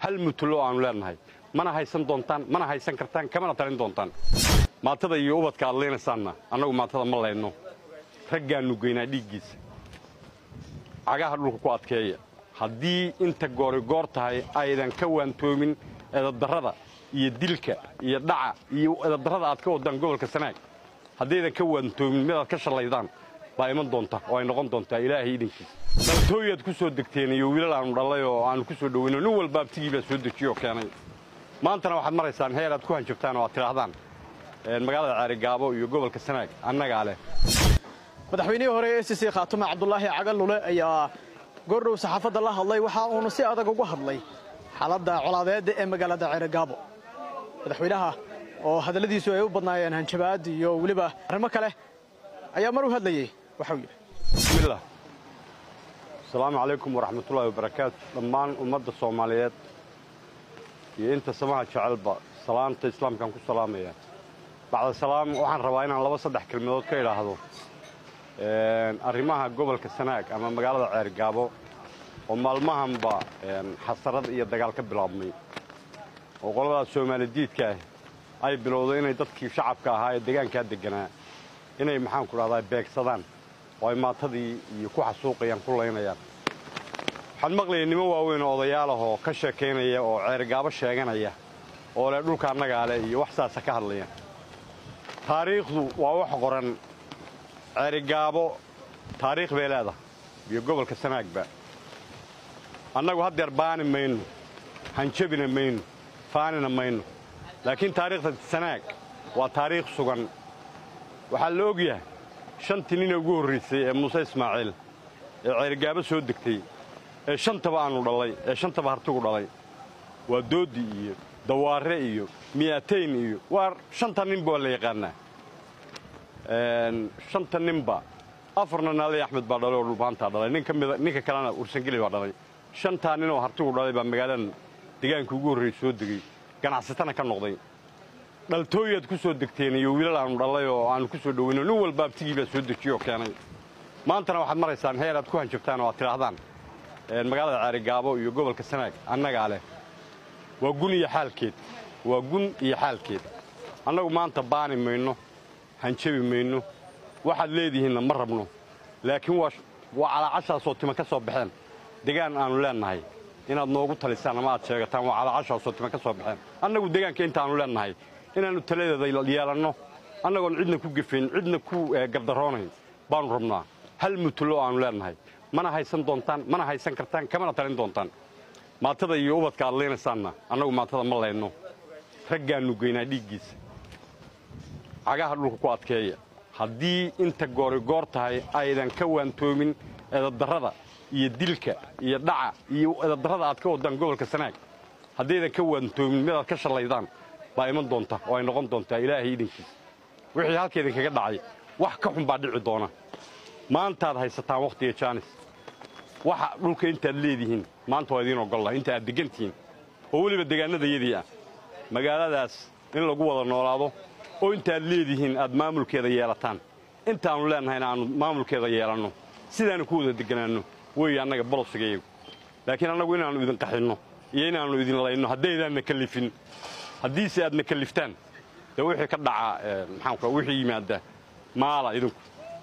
hal mutullo aanu leenahay mana haysan doontaan mana haysan kartaan kamana talin doontaan maatada iyo ubadka aad leenaysaanna annagu maatada ma leyno raggaannu geynaa dhiiggiisa cagaha dhulka ku adkeeya haddii inta goor tahay aydan ka waantoomin eedadarrada iyo dilka iyo dhaca iyo eedadarrada aad ka wadaan gobolka Sanaag haddaydan ka waantoomin mid aad ka shalaydaan baa iman doonta oo ay noqon doontaa ilaahay idinkiisa daltooyad ku soo degteen iyo wiilal aanu dhalay oo aanu ku soo dhaweyno nin walba abtigii baa soo dejiyo keenay maantana waxaad maraysaan heer aad ku hanjabtaan oo aad tiraahdaan magaalada Caarigaabo iyo gobolka Sanaag annaga leh madaxweynihii hore ee SSC Khaatuma Cabdullaahi Cagallule ayaa goordhow saxaafadda la hadlay waxa uu si adag uga hadlay xaaladda colaadeed ee magaalada Caarigaabo madaxweynaha oo hadaladiisu ay u badnaayeen hanjabaad iyo waliba arrimo kale ayaa mar u hadlayay waxa uu yiri bismillah السلام عليكم ورحمة الله وبركاته دمان أمة الصوماليات أنت سماها شعلبة سلامة الإسلام كان كل سلامية بعد السلام وحن رواينا الله صدح كلمات كيلا هذا أرماها قبل كسناك أما مقالة عرقابو وما المهم با حصرت إيه دجال كبلامي وقالوا الصومال الجديد كه أي بلودين يدك شعب كهاي دجان كدجنا هنا محن كل هذا بيك صدان way maatadii iyo ku xasuuqayaan kuleynayaan waxaan maqlaynaa nimo waaweyn oo odayaal ah oo ka sheekeynaya oo Caarigaabo sheeganaya oo la dhulka annaga ale iyo wax saasa ka hadlayaan taariikhdu waa wax qoran Caarigaabo taariikh beelada iyo gobolka Sanaagba annagu haddeer baani mayno hanjabina mayno faanina mayno laakiin taariikhda Sanaag waa taariikh sugan waxa la ogyahay shantii nin ugu horeysay ee Muuse Ismaaciil ee Caarigaabo soo degtay ee shantaba aanu dhalay ee shantaba hartigu dhalay waa doodi iyo dawaare iyo miyaatayn iyo waa shanta nin boo la yaqaanaa shanta ninba afarna Naali Axmed baa dhalay oo dhulbaanta dhalay ninka kalena Ursangeli baa dhalay shanta nin oo hartigu dhalay baa magaaladan deegaanka ugu horeysay soo degay ganacsatana ka noqday daltooyad ku soo degteen iyo wiilal aanu dhalay oo aanu ku soo dhaweyno nin walba abtigii baa soo dejiyo keenay maantana waxaad maraysaan heer aad ku hanjabtaan oo aad tiraahdaan magaalada Caarigaabo iyo gobolka Sanaag annaga leh waa gun iyo xaalkeed annagu maanta baani mayno hanjabi mayno waxaad leedihiin ma rabno laakiin waa calaacashaasoo tima ka soo baxeen deegaan aanu leenahay inaad noogu talisaan ama aad sheegataan waa calaacashaasoo tima ka soo baxeen annagu deegaanka intaanu leenahay inaanu taladeeda yeelanno annagoon cidna ku gafin cidna ku gardaroonayn baanu rabnaa hal mutullo aanu leenahay mana haysan doontaan mana haysan kartaan kamana talin doontaan maatada iyo ubadka aad leenaysaanna annagu maatada ma leyno raggaannu geynaa dhiiggiisa cagaha dhulka ku adkeeya haddii inta goor tahay aydan ka waantoomin eedadarrada iyo dilka iyo dhaca iyo eedadarrada aad ka wadaan gobolka Sanaag haddaydan ka waantoomin mid aad ka shalaydaan baa iman doonta oo ay noqon doontaa ilaahay idinkiisa wixii halkeedin kaga dhacay wax ka xun baa dhici doona maanta aad haysataan waqtiga jaanis waxa dhulka intaad leedihiin maanta waa idin ogolahay inta aad degantihiin oo waliba deegaanadayadii ah magaaladaas in lagu wada noolaado oo inta aad leedihiin aad maamulkeeda yeelataan intaanu leenahay aanu maamulkeeda yeelanno sidaanu ku wada deganaano way annaga bolosigeeyo laakiin annagu inaanu idin qaxino iyo inaanu idin layno haddaydan kalifin haddii si aadna kaliftaan de wixii ka dhaca wixii yimaada maala idinku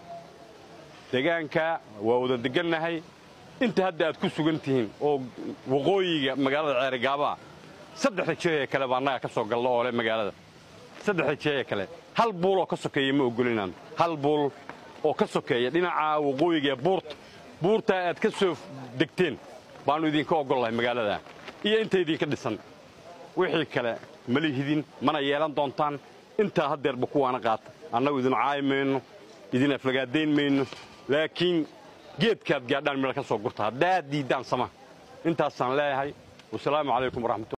deegaanka waa wada degannahay inta hadda aad ku sugan tihiin oo waqooyiga magaalada Caarigaabo saddexda jeey kale baa annaga ka soo galno oo leh magaalada saddexda jeey kale hal buul oo ka sokeeya ma ogolinaan hal buul oo ka sokeeya dhinaca waqooyiga buurta aad ka soo degteen baanu idinka ogolahay magaalada iyo inta idinka dhisan wixii kale malihidin mana yeelan doontaan inta haddeerba kuwaana qaata annagu idin caaymayno idin aflagaadeyn mayno laakiin geedkaad gaadhaan meel ka soo gurta haddaad diidaan sama intaasaan leeyahay wassalaamu calaykum waraxmatullahi